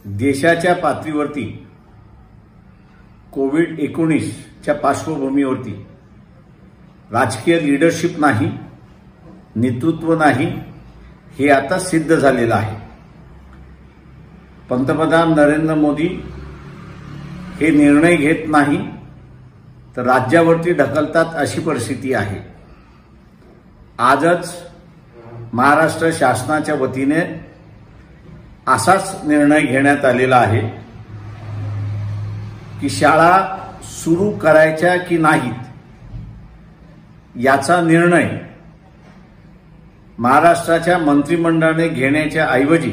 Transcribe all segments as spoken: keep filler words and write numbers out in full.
देशाच्या पातळीवरती कोविड एकोणीसच्या पार्श्वभूमीवरती राजकीय लीडरशिप नाही, नेतृत्व नाही, हे आता सिद्ध झालेलं आहे। पंतप्रधान नरेंद्र मोदी हे निर्णय घेत नाही तर राज्यावरती ढकलतात अशी परिस्थिती आहे। आजच महाराष्ट्र शासनाच्या वतीने असाच निर्णय घेण्यात आलेला आहे की शाळा सुरू करायच्या की नाहीत याचा निर्णय महाराष्ट्राच्या मंत्रिमंडळाने घेण्याच्या ऐवजी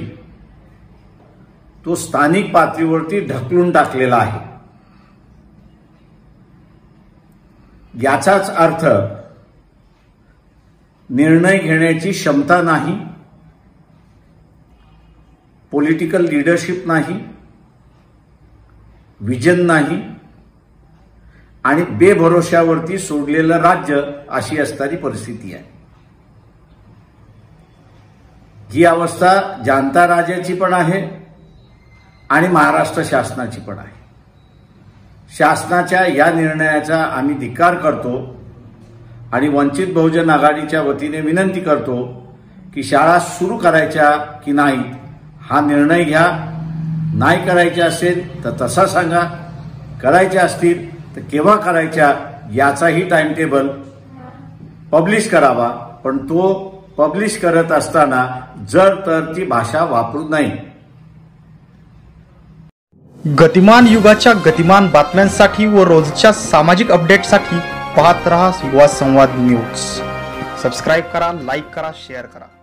तो स्थानिक पातळीवरती ढकलून टाकलेला आहे। याचाच अर्थ निर्णय घेण्याची क्षमता नाही, पॉलिटिकल लीडरशिप नाही, विजन नाही आणि बेभरोशावरती सोडलेलं राज्य अशी असणारी परिस्थिती आहे। ही अवस्था जनता राज्याची पण आहे आणि महाराष्ट्र शासनाची पण आहे। शासनाच्या या निर्णयाचा आम्ही धिक्कार करतो आणि वंचित बहुजन आघाडीच्या वतीने विनंती करतो की शाळा सुरू करायच्या की नाही हा निर्णय घ्या। नाही करायच्या असेल तर तसा सांगा, करायच्या असतील तर केव्हा करायच्या याचाही टाइम टेबल पब्लिश करावा, पण तो पब्लिश करत असताना जर तर ती भाषा वापरू नये। गतिमान युगाच्या गतिमान बातम्यांसाठी व रोजच्या सामाजिक अपडेटसाठी पाहत रहा युवा संवाद न्यूज। सबस्क्राइब करा, लाईक करा, शेअर करा।